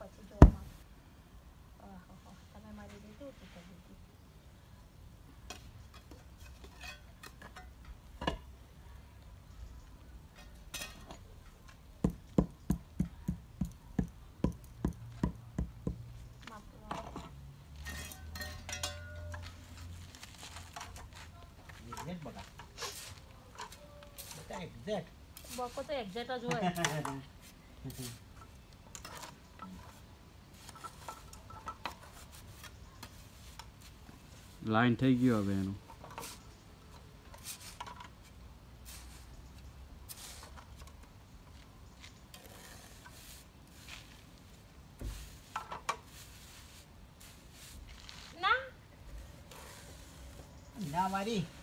પછી જોવામાં તમે મારી દીધું હતું તો દીધી બકો તો એક્ઝેક્ટ જ હોય લાઈન થઈ ગયો હવે એનું ના મારી